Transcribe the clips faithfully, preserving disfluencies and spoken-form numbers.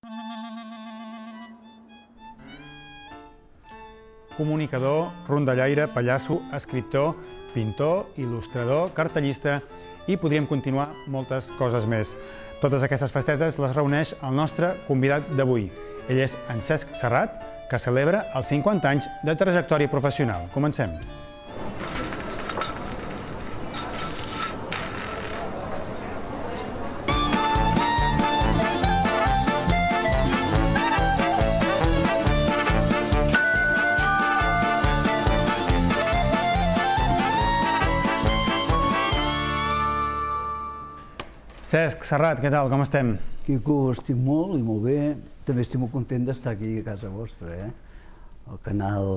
Comunicador, rondallaire, pallasso, escriptor, pintor, il·lustrador, cartellista i podríem continuar moltes coses més. Totes aquestes festetes les reuneix el nostre convidat d'avui. Ell és en Cesc Serrat, que celebra els cinquanta anys de trajectòria professional. Comencem. Cesc Serrat, què tal? Com estem? Quico, estic molt i molt bé. També estic molt content d'estar aquí a casa vostra, eh? Al canal...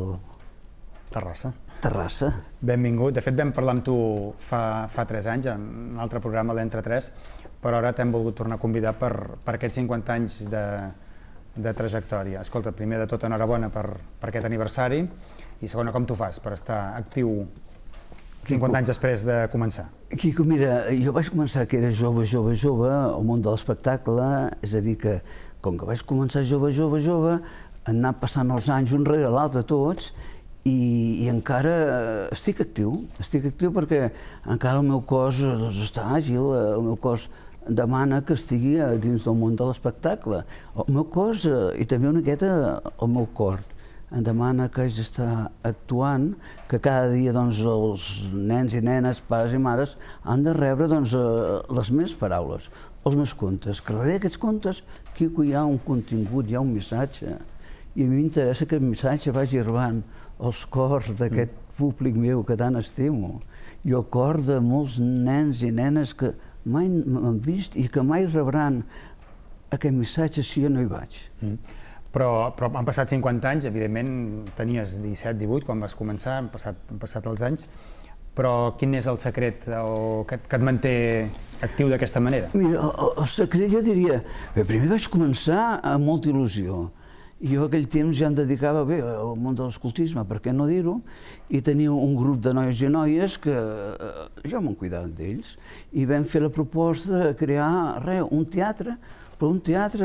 Terrassa. Terrassa. Benvingut. De fet, vam parlar amb tu fa, fa tres anys, en un altre programa, l'Entre tres, però ara t'hem volgut tornar a convidar per, per aquests cinquanta anys de, de trajectòria. Escolta, primer de tot, enhorabona per, per aquest aniversari i segona, com tu fas per estar actiu cinquanta anys després de començar? Quico, mira, jo vaig començar que era jove, jove, jove, al món de l'espectacle, és a dir que, com que vaig començar jove, jove, jove, han anat passant els anys un rere l'altre tots i, i encara estic actiu, estic actiu perquè encara el meu cos doncs, està àgil, el meu cos demana que estigui dins del món de l'espectacle. El meu cos i també una miqueta el meu cor em demana que haig d'estar actuant, que cada dia doncs, els nens i nenes, pares i mares, han de rebre doncs, les meves paraules, els meus contes, que darrere d'aquests contes, Quico, hi ha un contingut, hi ha un missatge, i a mi m'interessa que el missatge vagi arribant als cors d'aquest públic meu que tant estimo, i al cor de molts nens i nenes que mai m'han vist i que mai rebran aquest missatge si jo no hi vaig. Mm. Però, però han passat cinquanta anys, evidentment tenies disset, divuit quan vas començar, han passat, han passat els anys, però quin és el secret o que, que et manté actiu d'aquesta manera? Mira, el, el secret jo diria, bé, primer vaig començar amb molta il·lusió. Jo aquell temps ja em dedicava bé al món de l'escoltisme, per què no dir-ho, i tenia un grup de noies i noies que jo me'n cuidava d'ells, i vam fer la proposta de crear res, un teatre, però un teatre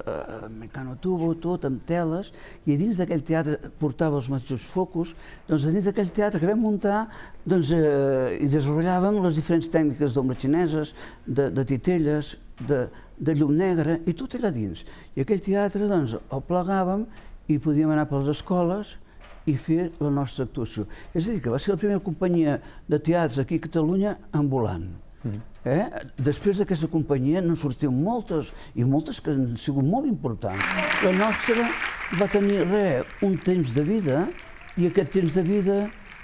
mecanotubo, tot, amb teles, i dins d'aquell teatre portava els mateixos focus, doncs dins d'aquell teatre que vam muntar, doncs hi desenvolupàvem les diferents tècniques d'ombres xineses, de titelles, de llum negra, i tot allà dins. I aquell teatre, doncs, el plegàvem i podíem anar per les escoles i fer la nostra actuació. És a dir, que va ser la primera companyia de teatre aquí a Catalunya ambulant. Després d'aquesta companyia n'han sortit moltes, i moltes que han sigut molt importants. La nostra va tenir un temps de vida, i aquest temps de vida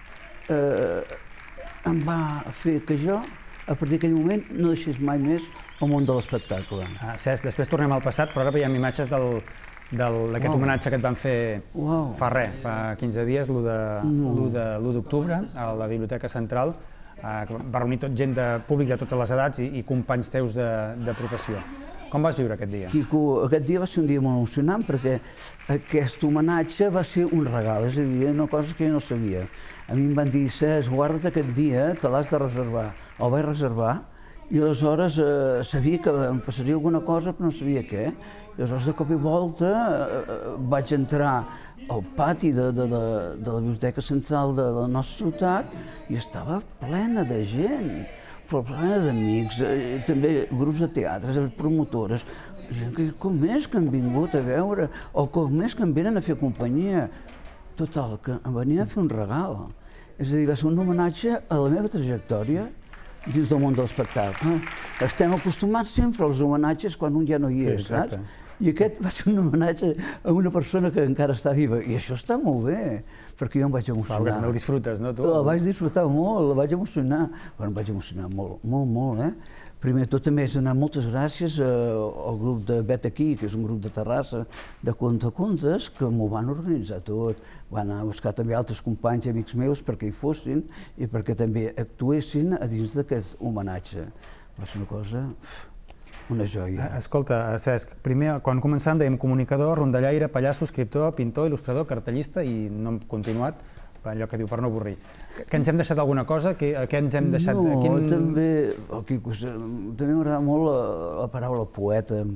em va fer que jo, a partir d'aquell moment, no deixés mai més el món de l'espectacle. Cesc, després tornem al passat, però ara veiem imatges d'aquest homenatge que et van fer fa res, fa quinze dies, l'u d'octubre, a la Biblioteca Central. Va reunir tot gent de públic de totes les edats i companys teus de professió. Com vas viure aquest dia? Quico, aquest dia va ser un dia molt emocionant perquè aquest homenatge va ser un regal, és a dir, una cosa que jo no sabia. A mi em van dir, Cesc, guarda't aquest dia, te l'has de reservar. El vaig reservar i aleshores sabia que em passaria alguna cosa però no sabia què. I aleshores de cop i volta vaig entrar al pati de la Biblioteca Central de la nostra ciutat i estava plena de gent, però plena d'amics, també grups de teatres, promotores, gent que com és que han vingut a veure o com és que em venen a fer companyia. Total, que em venien a fer un regal. És a dir, va ser un homenatge a la meva trajectòria dins del món de l'espectacle. Estem acostumats sempre als homenatges quan un ja no hi és, saps? I aquest va ser un homenatge a una persona que encara està viva. I això està molt bé, perquè jo em vaig emocionar. Clar, que també el disfrutes, no, tu? El vaig disfrutar molt, el vaig emocionar. Bueno, em vaig emocionar molt, molt, molt, eh? Primer de tot també és donar moltes gràcies al grup de Vet Aquí, que és un grup de Terrassa, de contacontes, que m'ho van organitzar tot. Van anar a buscar també altres companys i amics meus perquè hi fossin i perquè també actuessin a dins d'aquest homenatge. Va ser una cosa... una joia. Escolta, Cesc, primer, quan començàvem dèiem comunicador, rondallaire, pallasso, escriptor, pintor, il·lustrador, cartellista i no hem continuat, allò que diu per no avorrir. Que ens hem deixat alguna cosa? Què ens hem deixat? No, també... També m'agrada molt la paraula poeta.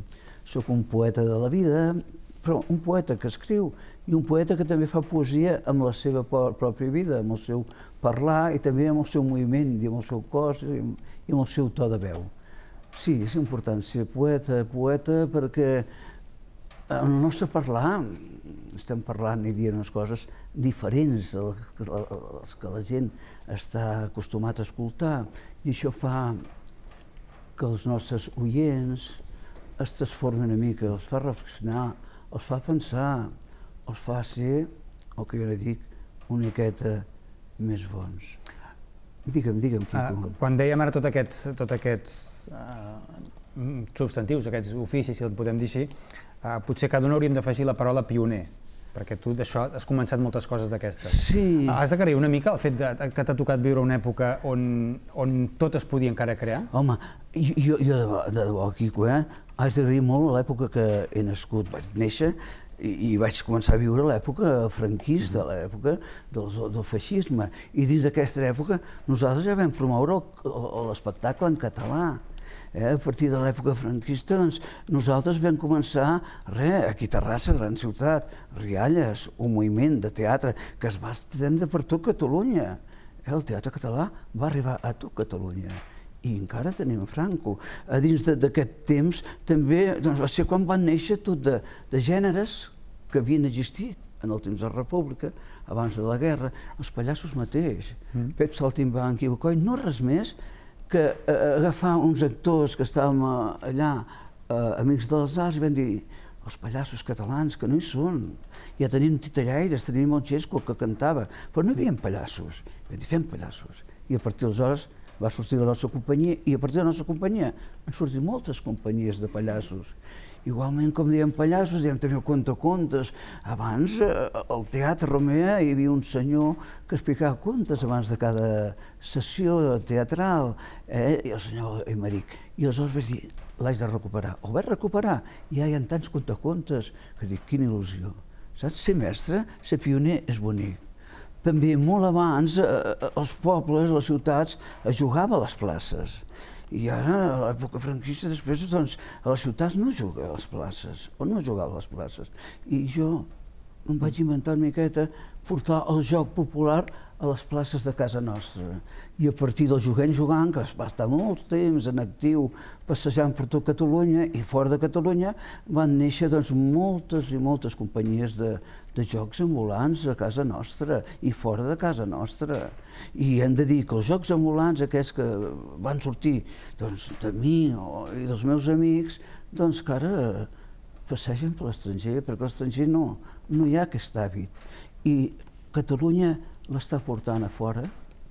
sóc un poeta de la vida, però un poeta que escriu i un poeta que també fa poesia amb la seva pròpia vida, amb el seu parlar i també amb el seu moviment i amb el seu cos i amb el seu to de veu. Sí, és important ser poeta, poeta, perquè en el nostre parlar estem parlant i dient unes coses diferents de les que la gent està acostumat a escoltar i això fa que els nostres oients es transformin una mica, els fa reflexionar, els fa pensar, els fa ser, el que jo ne dic, una miqueta més bons. Digue'm, digue'm, Quico. Quan dèiem ara tots aquests, tot aquests uh, substantius, aquests oficis, si el podem dir així, uh, potser cada un hauríem d'afegir la paraula pioner, perquè tu d'això has començat moltes coses d'aquestes. Sí. Uh, has d'agrair una mica el fet de, que t'ha tocat viure una època on, on tot es podia encara crear? Home, jo, jo de, de debò, Quico, eh? Haig d'agrair molt l'època que he nascut, vaig néixer i vaig començar a viure l'època franquista, l'època del, del feixisme. I dins d'aquesta època nosaltres ja vam promoure l'espectacle en català. Eh? A partir de l'època franquista doncs, nosaltres vam començar, res, aquí a Terrassa, gran ciutat, Rialles, un moviment de teatre que es va estendre per tot Catalunya. Eh? El teatre català va arribar a tot Catalunya. I encara tenim Franco. A dins d'aquest temps també doncs, va ser quan van néixer tot de, de gèneres que havien existit en el temps de la República, abans de la guerra, els pallassos mateix. Mm. Pep Saltimbanqui i Bocoi, no res més que eh, agafar uns actors que estàvem allà, eh, amics dels arts, i vam dir els pallassos catalans, que no hi són. Ja tenim titellaires, tenim el Xesco que cantava, però no hi havia pallassos. Vam dir, fem pallassos. I a partir d'aleshores va sortir la nostra companyia i a partir de la nostra companyia han sortit moltes companyies de pallassos. Igualment, com diem pallassos, diem també el contacontes. Abans, al Teatre Romea, hi havia un senyor que explicava contes abans de cada sessió teatral, eh? I el senyor Aymeric. I aleshores vaig dir, l'haig de recuperar. El vaig recuperar, i ja hi ha tants contacontes que dic, quina il·lusió. Saps? Ser mestre, ser pioner és bonic. També molt abans, els pobles, les ciutats, es jugava a les places. I ara, a l'època franquista, després, doncs, a les ciutats no es juga a les places, o no es jugava a les places. I jo em vaig inventar una miqueta portar el joc popular a les places de casa nostra. I a partir del jugant jugant, que va estar molt temps en actiu, passejant per tot Catalunya i fora de Catalunya, van néixer doncs, moltes i moltes companyies de, de jocs ambulants a casa nostra i fora de casa nostra. I hem de dir que els jocs ambulants, aquests que van sortir doncs, de mi o, i dels meus amics, doncs que ara passegen per l'estranger, perquè a l'estranger no, no hi ha aquest hàbit. I Catalunya l'està portant a fora.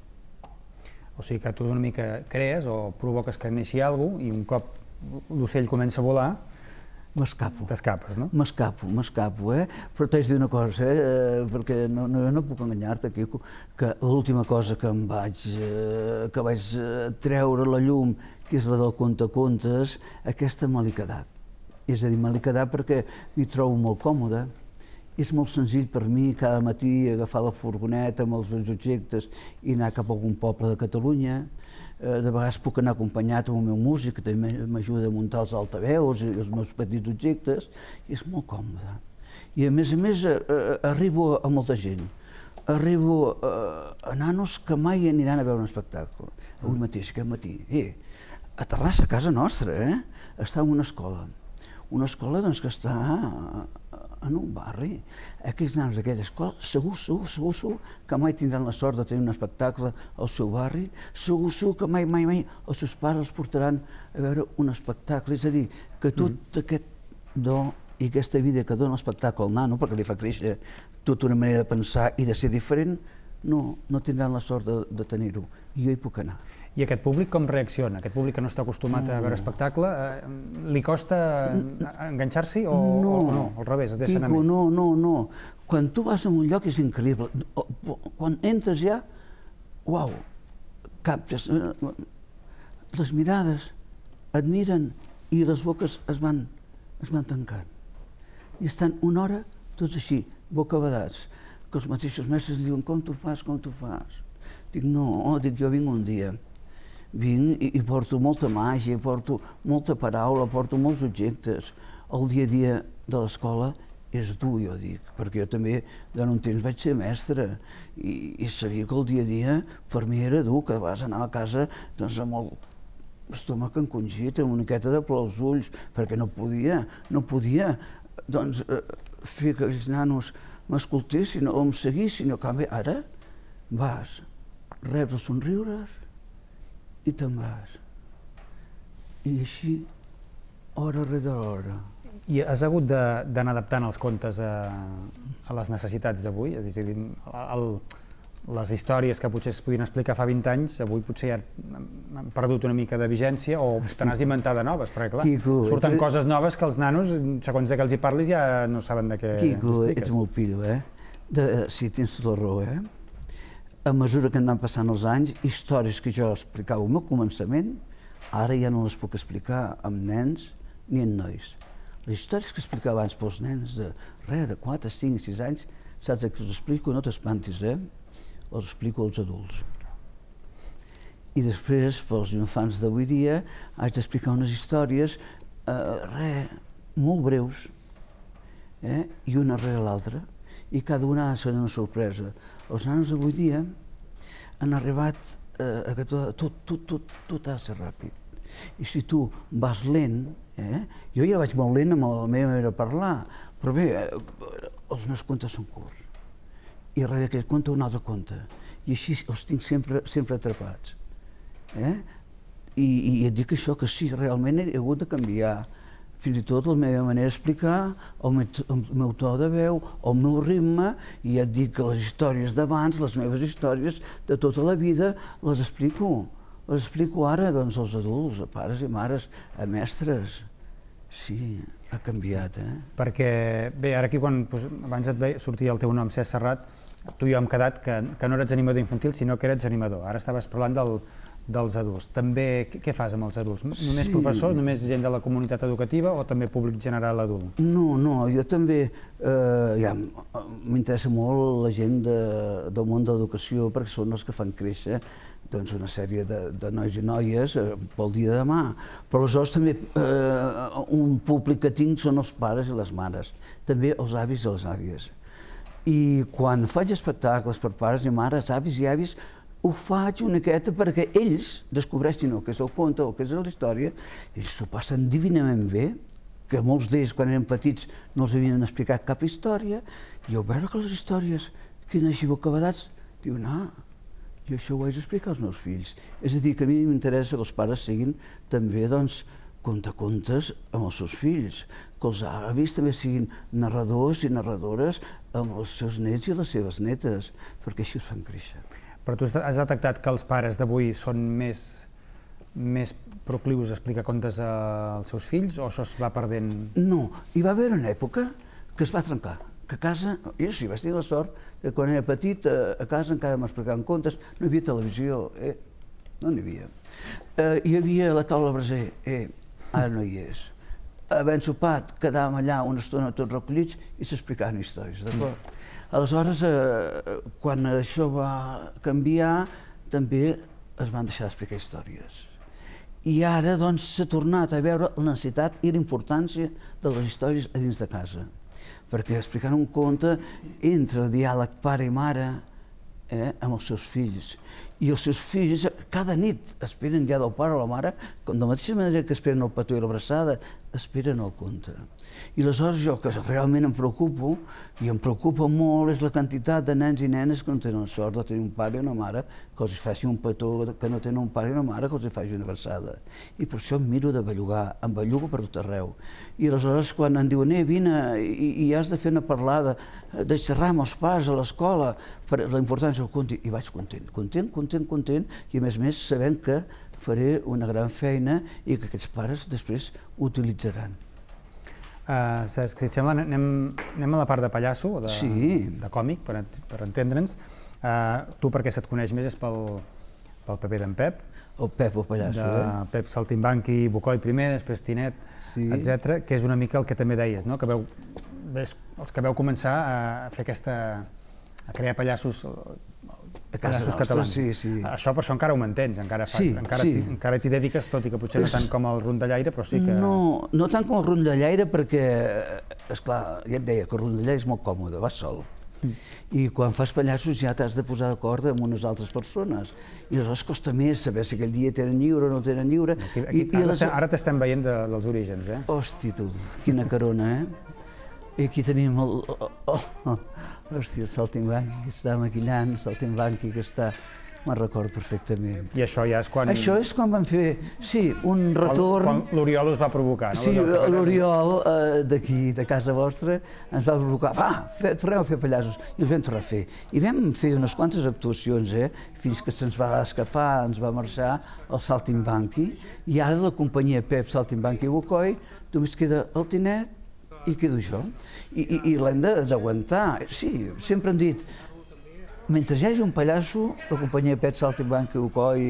O sigui que tu una mica crees o provoques que neixi alguna cosa i un cop l'ocell comença a volar, m'escapo. T'escapes, no? M'escapo, m'escapo, eh? Però t'haig de dir una cosa, eh? Perquè no, no, no puc enganyar-te, Quico, que l'última cosa que em vaig, eh, que vaig treure a la llum, que és la del contacontes, aquesta me l'he quedat. És a dir, me l'he quedat perquè m'hi trobo molt còmode. És molt senzill per mi cada matí agafar la furgoneta amb els meus objectes i anar cap a algun poble de Catalunya. De vegades puc anar acompanyat amb el meu músic, que també m'ajuda a muntar els altaveus i els meus petits objectes, i és molt còmode. I a més a més arribo a molta gent. Arribo a nanos que mai aniran a veure un espectacle. Avui mateix, aquest matí. Eh, a Terrassa, a casa nostra, eh? Està en una escola. Una escola doncs, que està en un barri. Aquells nanos d'aquella escola, segur, segur, segur, segur, que mai tindran la sort de tenir un espectacle al seu barri, segur, segur que mai, mai, mai els seus pares els portaran a veure un espectacle. És a dir, que tot aquest do i aquesta vida que dona l'espectacle al nano, perquè li fa créixer tota una manera de pensar i de ser diferent, no, no tindran la sort de, de tenir-ho. I jo hi puc anar. I aquest públic com reacciona? Aquest públic que no està acostumat a veure espectacle, li costa enganxar-s'hi o no? Al revés, es deixen a més? No, no, no. Quan tu vas a un lloc és increïble. Quan entres ja, uau, captes, les mirades et miren i les boques es van tancant. I estan una hora tots així, bocabadats, que els mateixos mestres diuen com tu fas, com tu fas. Dic, no, dic, jo vinc un dia. Vinc i porto molta màgia, porto molta paraula, porto molts objectes. el dia a dia de l'escola és dur, jo dic, perquè jo també durant un temps vaig ser mestre i, i sabia que el dia a dia per mi era dur, que vas anar a casa doncs, amb el estómac encongit, amb una miqueta de plor als ulls, perquè no podia, no podia doncs, eh, fer que aquells nanos m'escoltessin o em seguissin. En canvi, ara vas, reps els somriures i te'n vas. I així, hora rere hora. I has hagut d'anar adaptant els contes a, a les necessitats d'avui? És a dir, el, les històries que potser es podien explicar fa vint anys, avui potser ja han perdut una mica de vigència o te n'has d'inventar de noves, perquè clar, Quico, surten ets... coses noves que els nanos, segons de què els hi parlis, ja no saben de què Quico, ets molt pillo, eh? De, sí, tens tota la raó, eh? A mesura que han passant els anys, històries que jo explicava al meu començament, ara ja no les puc explicar amb nens ni amb nois. Les històries que explicava abans pels nens de res, de quatre, cinc, sis anys, saps que us explico? No t'espantis, eh? Els explico als adults. I després, pels infants d'avui dia, haig d'explicar unes històries, eh, res, molt breus, eh? I una rere l'altra, i cada una ha de ser una sorpresa. Els nanos d'avui dia han arribat eh, a que tot, tot, tot, tot, tot ha de ser ràpid. I si tu vas lent, eh? Jo ja vaig molt lent amb la meva manera de parlar, però bé, eh, els meus contes són curts. I darrere d'aquell conte un altre conte. I així els tinc sempre, sempre atrapats. Eh? I, I et dic això, que sí, realment he hagut de canviar fins i tot la meva manera d'explicar, el, meu, el meu to de veu, el meu ritme, i ja et dic que les històries d'abans, les meves històries de tota la vida, les explico. Les explico ara doncs, als adults, a pares i mares, a mestres. Sí, ha canviat, eh? Perquè, bé, ara aquí quan doncs, abans et veia, sortia el teu nom, Cesc Serrat, tu i jo hem quedat que, que no eres animador infantil, sinó que eres animador. Ara estaves parlant del, dels adults. També, què fas amb els adults? Només sí. Professors, només gent de la comunitat educativa o també públic general adult? No, no, jo també, eh, ja, m'interessa molt la gent de, del món de l'educació perquè són els que fan créixer doncs una sèrie de, de nois i noies eh, pel dia de demà. Però aleshores també eh, un públic que tinc són els pares i les mares, també els avis i les àvies. I quan faig espectacles per pares i mares, avis i àvies, ho faig una miqueta perquè ells descobreixin el que és el conte o el que és la història, ells s'ho passen divinament bé, que molts d'ells quan eren petits no els havien explicat cap història, i al veure que les històries queden així bocabadats, diuen, ah, jo això ho haig d'explicar als meus fills. És a dir, que a mi m'interessa que els pares siguin també, doncs, contacontes amb els seus fills, que els avis també siguin narradors i narradores amb els seus nets i les seves netes, perquè així els fan créixer. Però tu has detectat que els pares d'avui són més, més proclius a explicar contes als seus fills o això es va perdent? No, hi va haver una època que es va trencar. Que a casa, jo sí, vaig tenir la sort que quan era petit a casa encara m'explicaven contes, no hi havia televisió, eh, no n'hi havia. Eh, hi havia la taula braser, eh, ara no hi és. Havent sopat, quedàvem allà una estona tots recollits i s'explicaven històries, d'acord? Aleshores, eh, quan això va canviar, també es van deixar d'explicar històries. I ara, doncs, s'ha tornat a veure la necessitat i la importància de les històries a dins de casa. Perquè explicant un conte entra el diàleg pare i mare eh, amb els seus fills. I els seus fills cada nit esperen ja del pare o la mare, de la mateixa manera que esperen el petó i l'abraçada, esperen el conte. I aleshores jo, que realment em preocupo, i em preocupa molt, és la quantitat de nens i nenes que no tenen sort de tenir un pare i una mare que els faci un petó, que no tenen un pare i una mare que els faci una abraçada. I per això em miro de bellugar, em bellugo per tot arreu. I aleshores quan em diuen, eh, vine, i, i has de fer una parlada, de xerrar amb els pares a l'escola, per la importància del conte, i vaig content, content, content, content, i a més a més sabent que faré una gran feina i que aquests pares després ho utilitzaran. Uh, Cesc, si et sembla, anem, anem a la part de pallasso, o de, sí. de còmic, per, per entendre'ns. Uh, tu perquè se't coneix més és pel, pel paper d'en Pep. El Pep, el pallasso, de eh? Pep Saltimbanqui, Bocoi primer, després Tinet, sí. etcètera, que és una mica el que també deies, no? Que veu, ves, els que veu començar a fer aquesta, a crear pallassos A casa nostra, sí, sí. Això per això encara ho mantens, encara Sí, sí. encara t'hi dediques, tot i que potser no tant com el rondallaire, però sí que... No, no tant com el rondallaire perquè, esclar, ja et deia que el rondallaire és molt còmode, vas sol. I quan fas pallassos ja t'has de posar d'acord amb unes altres persones. I aleshores costa més saber si aquell dia tenen lliure o no tenen lliure. Ara t'estem veient dels orígens, eh? Hosti, tu, quina carona, eh? I aquí tenim el... Hòstia, el saltimbanqui que està maquillant, el saltimbanqui que està... Me'n recordo perfectament. I això ja és quan... Això és quan vam fer, sí, un retorn... Quan l'Oriol us va provocar, no? Sí, l'Oriol d'aquí, de casa vostra, ens va provocar, va, tornem a fer pallassos, i els vam tornar a fer. I vam fer unes quantes actuacions, eh, fins que se'ns va escapar, ens va marxar el saltimbanqui, i ara la companyia Pep Saltimbanqui i Bocoi només queda el Tinet i quedo jo. I l'hem d'aguantar. Sí, sempre hem dit, mentre hi hagi un pallasso, la companyia Pep Saltimbanqui i Bocoi,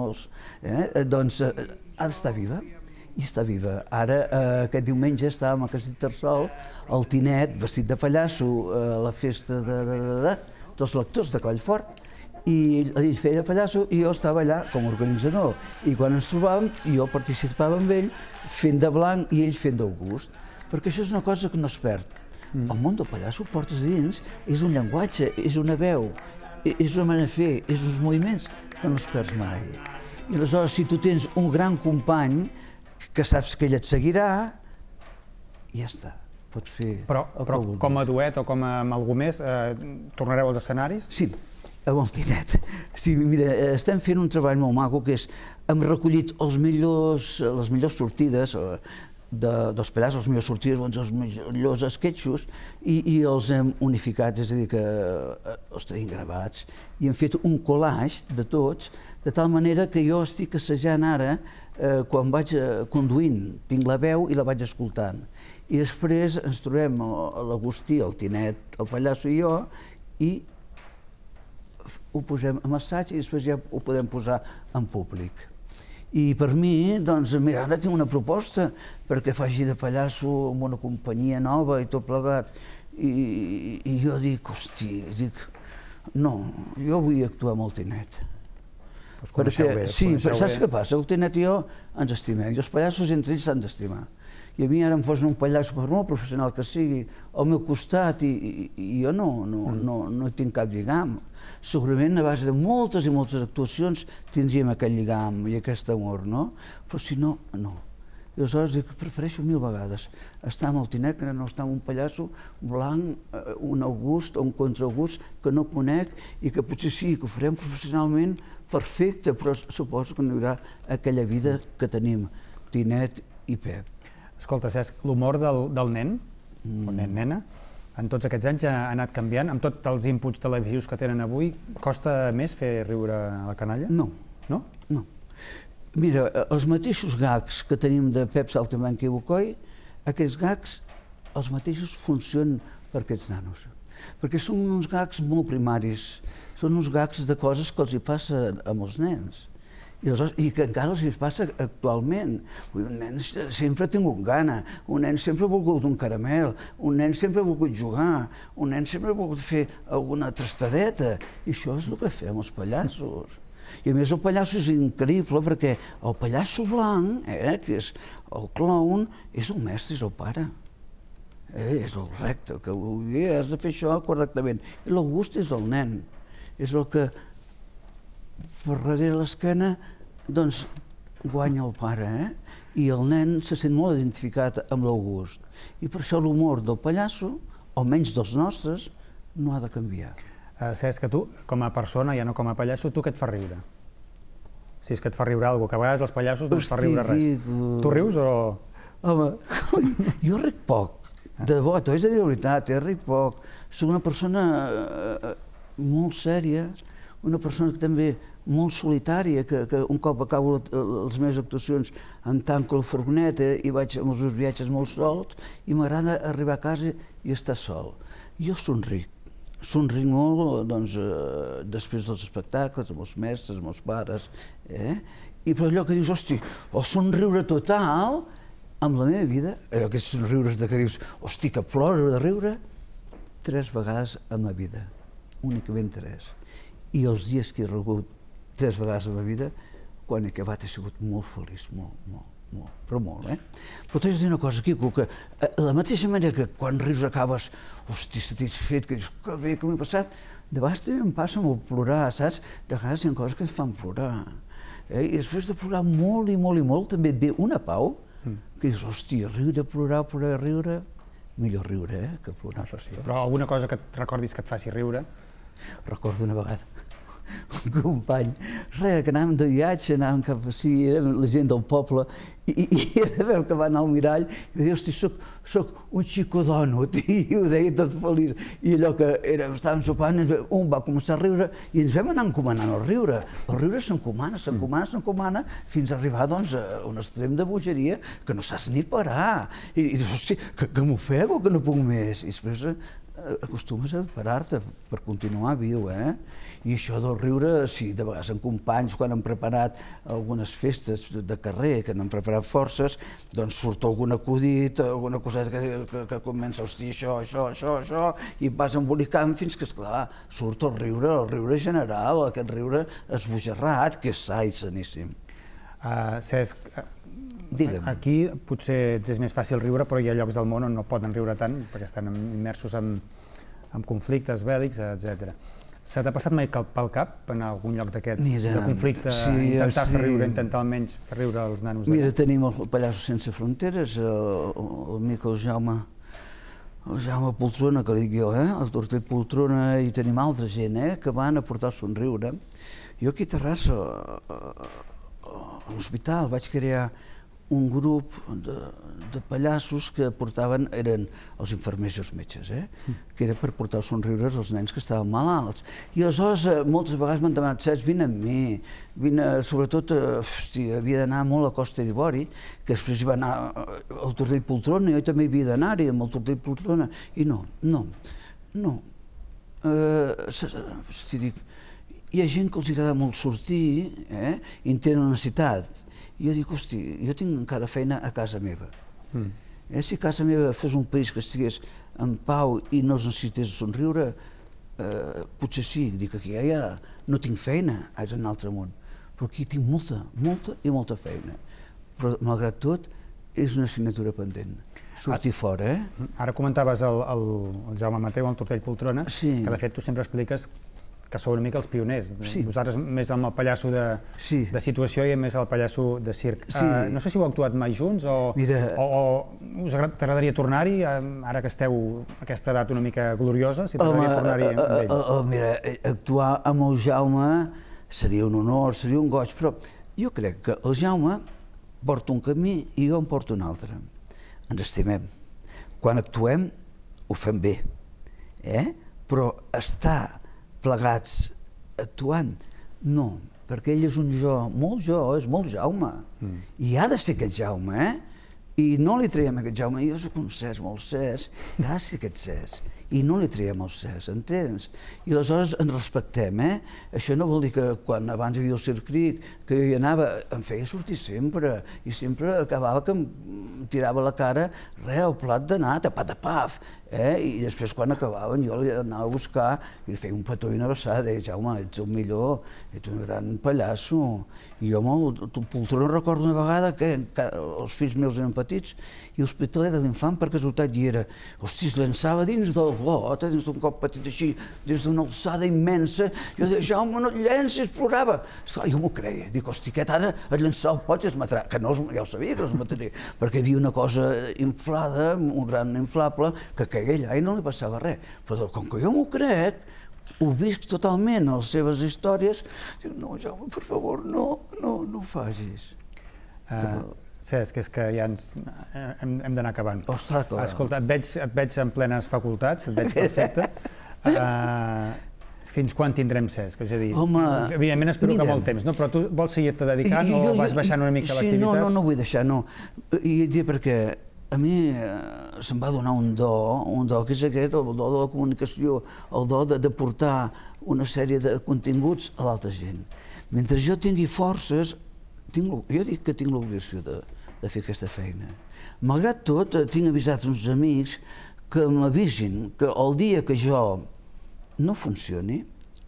doncs ha d'estar viva, i està viva. Ara, aquest diumenge, estàvem a Castell Tarsol, el Tinet, vestit de pallasso, a la festa dels lectors de Collfort, i ell feia pallasso i jo estava allà com a organitzador. I quan ens trobàvem, jo participava amb ell fent de blanc i ell fent d'August, perquè això és una cosa que no es perd. El món del pallasso, portes a dins, és un llenguatge, és una veu, és una manera de fer, és uns moviments que no es perds mai. I aleshores, si tu tens un gran company que saps que ell et seguirà, ja està, pots fer el que vulguis. Però com a duet o com a algú més, tornareu als escenaris? Sí, amb el Tinet. Sí, mira, estem fent un treball molt maco que és, hem recollit les millors sortides dels pallassos, les millors sortides, els millors esquetxos, i els hem unificat, és a dir, que els tenim gravats, i hem fet un collage de tots, de tal manera que jo estic assajant ara, quan vaig conduint, tinc la veu i la vaig escoltant. I després ens trobem l'Agustí, el Tinet, el pallasso i jo, i ho posem en assaig i després ja ho podem posar en públic. I per mi, doncs, mira, ara tinc una proposta perquè faci de pallasso amb una companyia nova i tot plegat. I jo dic, hosti, dic, no, jo vull actuar amb el Tinet. Sí, però saps què passa? El Tinet i jo ens estimem, i els pallassos entre ells s'han d'estimar. I a mi ara em posen un pallasso, per molt professional que sigui, al meu costat, i jo no hi tinc cap lligam. Segurament, a base de moltes i moltes actuacions, tindríem aquest lligam i aquest amor, no? Però si no, no. I aleshores dic, prefereixo mil vegades estar amb el Tinet que no estar amb un pallasso blanc, un August o un contraaugust que no conec i que potser sí, que ho farem professionalment perfecte, però suposo que no hi haurà aquella vida que tenim, Tinet i Pep. Escolta, Cesc, l'humor del nen, o nen-nena, en tots aquests anys ha anat canviant, amb tots els inputs televisius que tenen avui, costa més fer riure a la canalla? No. No? No. Mira, els mateixos gags que tenim de Pep Saltimbanqui i Bocoi, aquests gags, els mateixos funcionen per aquests nanos. Perquè són uns gags molt primaris, són uns gags de coses que els hi passa a molts nens. I que encara els passa actualment. Un nen sempre ha tingut gana, un nen sempre ha volgut un caramel, un nen sempre ha volgut jugar, un nen sempre ha volgut fer alguna trastadeta, i això és el que fem els pallassos. I a més el pallasso és increïble perquè el pallasso blanc, que és el clown, és el mestre, és el pare. És el recte, el que has de fer això correctament. I l'August és el nen, és el que per darrere l'esquena, doncs, guanya el pare, eh? I el nen se sent molt identificat amb l'August. I per això l'humor del pallasso, almenys dels nostres, no ha de canviar. Cesc, que tu, com a persona, ja no com a pallasso, tu què et fa riure? Si és que et fa riure alguna cosa, que a vegades els pallassos no et fa riure res. Tu rius o...? Home, jo ric poc, de debò, t'ho haig de dir la veritat, jo ric poc. Soc una persona molt sèria, una persona que també molt solitària, que un cop acabo les meves actuacions em tanco la furgoneta i vaig amb els meus viatges molt sols i m'agrada arribar a casa i estar sol. Jo somric, somric molt després dels espectacles, amb els mestres, amb els pares, i per allò que dius, hosti, el somriure total, amb la meva vida, aquests somriures que dius, hosti, que ploro de riure, tres vegades en la vida, únicament tres. i els dies que he rigut tres vegades a la vida, quan he acabat he sigut molt feliç, molt, molt, molt, però molt, eh? Però t'haig de dir una cosa, Quico, que de la mateixa manera que quan rius acabes, hosti, satisfet, que dius, que bé que m'he passat, de vegades també em passa molt plorar, saps? De vegades hi ha coses que et fan plorar. I després de plorar molt i molt i molt, també et ve una pau, que dius, hòstia, riure, plorar, plorar, riure, millor riure, eh, que plorar. Això sí. Però alguna cosa que et recordis que et faci riure? Recordo una vegada un company, res, que anàvem de viatge, anàvem cap així, érem la gent del poble, i, i era veu que va anar al mirall, i va dir, hosti, soc, soc un xico dònut, i ho deia tot feliç. I allò que era, estàvem sopant, un va començar a riure, i ens vam anar encomanant el riure. El riure s'encomana, s'encomana, s'encomana, fins a arribar, doncs, a un extrem de bogeria que no saps ni parar. I, i dius, hosti, que, que m'ofego, que no puc més. I després acostumes a parar-te per continuar viu, eh? I això del riure, sí, de vegades amb companys, quan han preparat algunes festes de carrer, que n'han preparat forces, doncs surt algun acudit, alguna coseta que, que, que comença, hosti, això, això, això, això, i vas embolicant fins que, esclar, surt el riure, el riure general, aquest riure esbojarrat, que és sa i saníssim. Uh, Cesc, Digue'm. Aquí potser és més fàcil riure, però hi ha llocs del món on no poden riure tant, perquè estan immersos en, en conflictes bèl·lics, etcètera. Se t'ha passat mai pel cap, en algun lloc d'aquests de conflicte, sí, intentar sí. fer riure, intentar almenys fer riure els nanos d'allà? Mira, tenim el Pallassos Sense Fronteres, l'amic el Jaume, el Jaume Poltrona, que li dic jo, eh? El Tortell Poltrona, i tenim altra gent, eh? Que van a portar somriure. Jo aquí a Terrassa, a l'hospital, vaig crear un grup de, de pallassos que portaven, eren els infermers i els metges, eh? Que era per portar somriures als nens que estaven malalts. I aleshores moltes vegades m'han demanat, Cesc, vine amb mi, vine, sobretot, hosti, havia d'anar molt a Costa d'Ivori, que després hi va anar el Tortell Poltrona, i jo també hi havia d'anar-hi amb el Tortell Poltrona, i no, no, no. Eh, dic, hi ha gent que els agrada molt sortir, eh? I en tenen necessitat. I jo dic, hosti, jo tinc encara feina a casa meva. Mm. Eh, si casa meva fos un país que estigués en pau i no es necessités somriure, eh, potser sí, dic, aquí ja, ja no tinc feina, és un altre món. Però aquí tinc molta, molta i molta feina. Però, malgrat tot, és una assignatura pendent. Sortir fora, eh? Ara comentaves el, el, el Jaume Mateu, el Tortell Poltrona, sí. Que de fet tu sempre expliques que sou una mica els pioners. Sí. Vosaltres més amb el pallasso de, sí. de situació i més el pallasso de circ. Sí. Uh, no sé si heu actuat mai junts o, Mira... o, o us t'agradaria tornar-hi, ara que esteu a aquesta edat una mica gloriosa, si t'agradaria tornar-hi amb ell? Uh, uh, uh, mira, actuar amb el Jaume seria un honor, seria un goig, però jo crec que el Jaume porta un camí i jo en porto un altre. Ens estimem. Quan actuem, ho fem bé, eh? Però estar plegats actuant, no, perquè ell és un jo, molt jo, és molt Jaume, mm. I ha de ser aquest Jaume, eh? I no li traiem aquest Jaume, jo soc un Cesc, molt Cesc, ha de ser aquest Cesc, i no li traiem el Cesc, entens? I aleshores ens respectem, eh? Això no vol dir que quan abans hi havia el Circ Cric, que jo hi anava, em feia sortir sempre, i sempre acabava que em tirava la cara, res, el plat de nata, patapaf, eh? I després quan acabaven jo anava a buscar i li feia un petó i una abraçada, deia, Jaume, ets el millor, ets un gran pallasso. I jo amb el Poltrona recordo una vegada que els fills meus eren petits i l'Hospitalet de l'Infant per casualitat hi era. Hosti, es llançava dins del got, dins d'un cop petit així, des d'una alçada immensa. Jo deia, Jaume, no et llencis, plorava. Esclar, jo m'ho creia. Dic, hosti, aquest ara et llançar el pot i es matarà. Que no, ja ho sabia que no es mataria, perquè hi havia una cosa inflada, un gran inflable, que caia allà i no li passava res. Però com que jo m'ho crec, ho visc totalment, a les seves històries, dic, no, Jaume, per favor, no, no, no ho facis. Uh, Cesc, és que ja ens, hem, hem d'anar acabant. Ostres, clar. Escolta, et veig, et veig en plenes facultats, et veig perfecte. Uh, fins quan tindrem Cesc? És a dir, home, evidentment espero mira, que molt temps, no? Però tu vols seguir-te dedicant jo, o jo, vas baixant una mica sí, l'activitat? No, no, no vull deixar, no. I dir perquè a mi eh, se'm va donar un do, un do que és aquest, el do de la comunicació, el do de, de portar una sèrie de continguts a l'altra gent. Mentre jo tingui forces, tinc, jo dic que tinc l'obligació de, de fer aquesta feina. Malgrat tot, tinc avisat uns amics que m'avisin que el dia que jo no funcioni,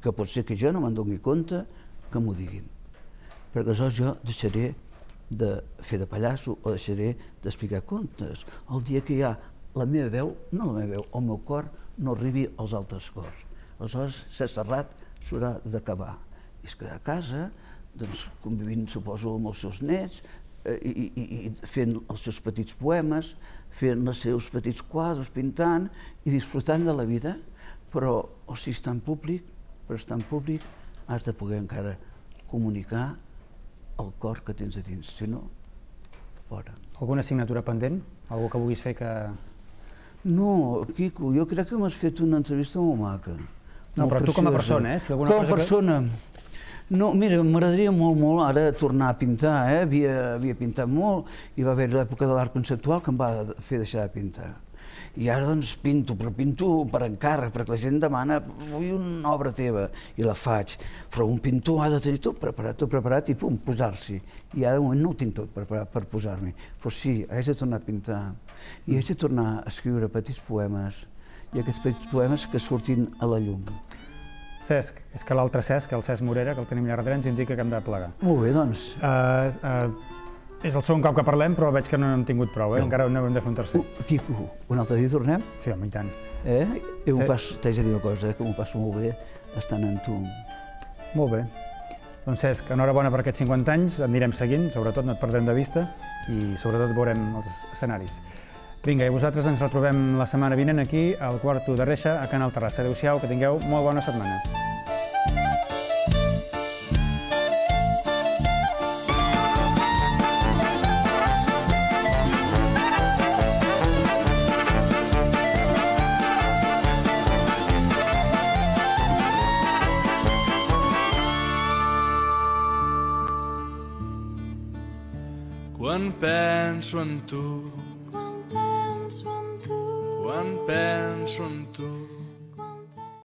que pot ser que jo no me'n doni compte, que m'ho diguin. Perquè aleshores jo deixaré de fer de pallasso o deixaré d'explicar contes. El dia que ja la meva veu, no la meva veu, el meu cor no arribi als altres cors. Aleshores, ser Serrat s'haurà d'acabar. I es quedar a casa, doncs, convivint, suposo, amb els seus nets, eh, i, i, i fent els seus petits poemes, fent els seus petits quadres, pintant i disfrutant de la vida. Però, o sigui, estar en públic, per estar en públic has de poder encara comunicar el cor que tens a dins, si no, fora. Alguna assignatura pendent? Algú que vulguis fer que... No, Quico, jo crec que m'has fet una entrevista molt maca. No, però tu com a persona, eh? Si alguna com a persona... No, mira, m'agradaria molt, molt ara tornar a pintar, eh? Havia, havia pintat molt, i va haver l'època de l'art conceptual que em va fer deixar de pintar. I ara doncs pinto, però pinto per encàrrec, perquè la gent demana, vull una obra teva, i la faig. Però un pintor ha de tenir tot preparat, tot preparat, i pum, posar-s'hi. I ara de moment no ho tinc tot preparat per posar-m'hi. Però sí, haig de tornar a pintar, i haig de tornar a escriure petits poemes, i aquests petits poemes que surtin a la llum. Cesc, és que l'altre Cesc, el Cesc Morera, que el tenim allà darrere, ens indica que hem de plegar. Molt bé, doncs. Uh, uh, és el segon cop que parlem, però veig que no n'hem tingut prou, eh? No. Encara n'hem de fer un tercer. Uh, Quico, un altre dia tornem? Sí, home, i tant. Eh? I Sí. t'haig de dir una cosa, eh? Que m'ho passo molt bé estant amb tu. Molt bé. Doncs Cesc, enhorabona per aquests cinquanta anys, et anirem seguint, sobretot no et perdrem de vista, i sobretot veurem els escenaris. Vinga, i vosaltres ens retrobem la setmana vinent aquí, al Quarto de Reixa, a Canal Terrassa. Adéu-siau, que tingueu molt bona setmana. Quan penso en tu, Quan penso en tu, quan penso en tu,